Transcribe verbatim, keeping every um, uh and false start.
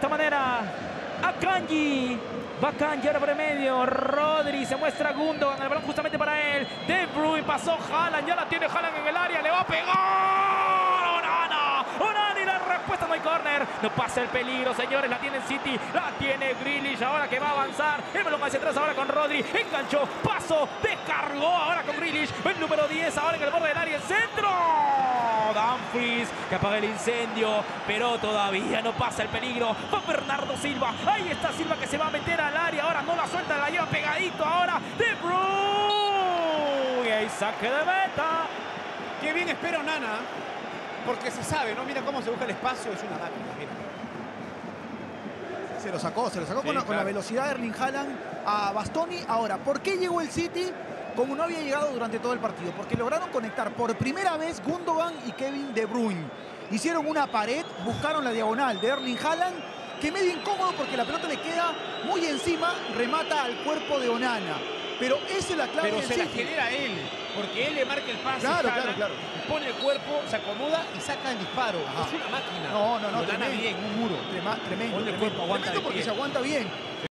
esta manera a Kanji. Va Kanji ahora por el medio. Rodri se muestra a Gundogan. El balón justamente para él. De Bruyne pasó Haaland. Ya la tiene Haaland en el área. Le va a pegar. Onana. Onana y la respuesta no hay córner. No pasa el peligro, señores. La tiene City. La tiene Grealish. Ahora que va a avanzar. El balón hacia atrás ahora con Rodri. Enganchó. Paso. Descargó ahora con Grealish. El número diez ahora en el borde del área. El centro. Dumfries que apaga el incendio, pero todavía no pasa el peligro. Va Bernardo Silva. Ahí está Silva que se va a meter al área. Ahora no la suelta, la lleva pegadito. Ahora De Bruyne. Y ahí saque de meta. Qué bien espera Onana, porque se sabe, ¿no? Mira cómo se busca el espacio. Es una máquina, mira. Se lo sacó, se lo sacó Sí, con, la, claro. con la velocidad de Erling Haaland a Bastoni. Ahora, ¿por qué llegó el City como no había llegado durante todo el partido? Porque lograron conectar por primera vez Gundogan y Kevin De Bruyne. Hicieron una pared, buscaron la diagonal de Erling Haaland, que medio incómodo porque la pelota le queda muy encima, remata al cuerpo de Onana. Pero esa es la clave Pero del se la City. genera él, porque él le marca el pase, Claro, Haaland, claro, claro. pone el cuerpo, se acomoda y saca el disparo. Ajá. Es una máquina. No, no, no, Onana tremendo. bien, un muro. Trema- tremendo, Pone el tremendo, cuerpo, aguanta tremendo de porque pie. se aguanta bien.